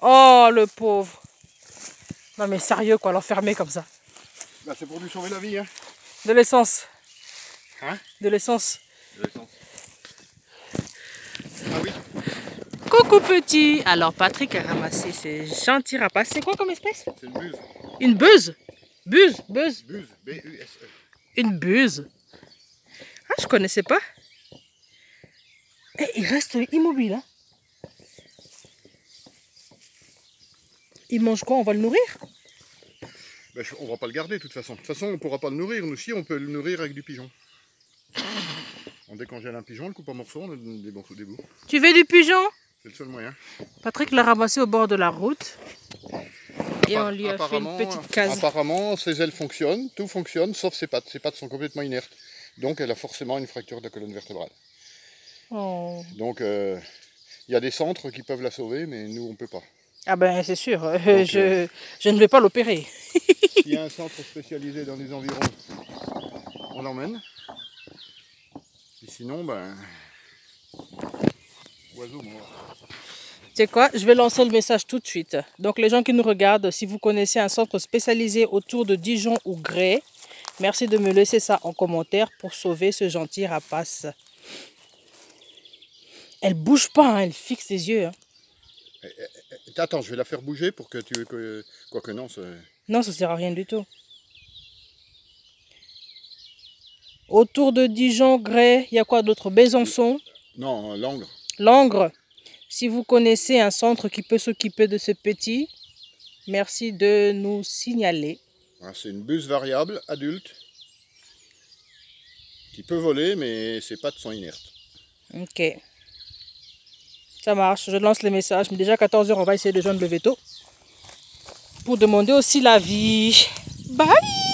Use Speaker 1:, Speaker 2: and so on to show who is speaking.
Speaker 1: Oh, le pauvre. Non mais sérieux quoi, l'enfermer comme ça.
Speaker 2: Bah, c'est pour lui sauver la vie. Hein.
Speaker 1: De l'essence.
Speaker 2: Hein?
Speaker 1: De l'essence.
Speaker 2: De l'essence. Ah oui.
Speaker 1: Coucou petit. Alors Patrick a ramassé ces gentils rapaces. C'est quoi comme espèce?
Speaker 2: C'est une buse.
Speaker 1: Une buse. Buse.
Speaker 2: Buse, B-U-S-E.
Speaker 1: Une buse. Ah, je connaissais pas. Et il reste immobile. Hein. Il mange quoi? On va le nourrir?
Speaker 2: Ben, on va pas le garder de toute façon. De toute façon, on pourra pas le nourrir. Nous, si, on peut le nourrir avec du pigeon. On décongèle un pigeon, on le coupe en morceaux, on le donne des morceaux d'égout.
Speaker 1: Tu veux du pigeon?
Speaker 2: C'est le seul moyen.
Speaker 1: Patrick l'a ramassé au bord de la route. Et on lui a fait une petite case.
Speaker 2: Apparemment, ses ailes fonctionnent, tout fonctionne, sauf ses pattes. Ses pattes sont complètement inertes. Donc, elle a forcément une fracture de la colonne vertébrale.
Speaker 1: Oh.
Speaker 2: Donc, il y a des centres qui peuvent la sauver, mais nous, on ne peut pas.
Speaker 1: Ah ben, c'est sûr. Donc, je ne vais pas l'opérer.
Speaker 2: S'il y a un centre spécialisé dans les environs, on l'emmène. Et sinon, ben... oiseau mort.
Speaker 1: Tu sais quoi, je vais lancer le message tout de suite. Donc les gens qui nous regardent, si vous connaissez un centre spécialisé autour de Dijon ou Grès, merci de me laisser ça en commentaire pour sauver ce gentil rapace. Elle bouge pas, hein, elle fixe les yeux. Hein.
Speaker 2: Attends, je vais la faire bouger pour que tu... Quoique non,
Speaker 1: non, ça sert à rien du tout. Autour de Dijon, Grès, il y a quoi d'autre? Besançon?
Speaker 2: Non, Langres.
Speaker 1: Langres. Si vous connaissez un centre qui peut s'occuper de ce petit, merci de nous signaler.
Speaker 2: C'est une buse variable, adulte, qui peut voler, mais ses pattes sont inertes.
Speaker 1: Ok. Ça marche, je lance les messages. Mais déjà 14 h, on va essayer de joindre le veto pour demander aussi l'avis. Bye!